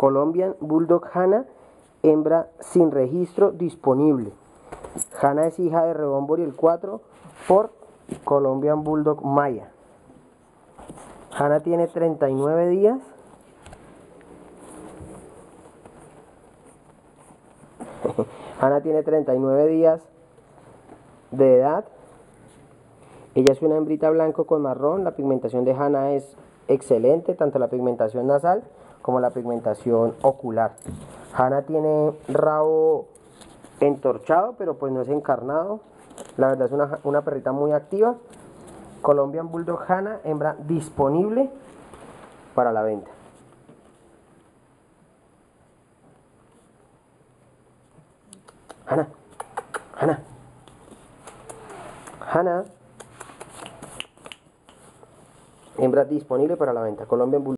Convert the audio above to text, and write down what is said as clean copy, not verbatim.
Colombian Bulldog Hana, hembra sin registro disponible. Hana es hija de Rebómbori el 4 por Colombian Bulldog Maya. Hana tiene 39 días. Hana tiene 39 días de edad. Ella es una hembrita blanco con marrón. La pigmentación de Hana es excelente, tanto la pigmentación nasal como la pigmentación ocular. Hana tiene rabo entorchado, pero pues no es encarnado. La verdad es una perrita muy activa. Colombian Bulldog Hana, hembra disponible para la venta. Hana, Hana, Hana, hembra disponible para la venta. Colombian Bulldog.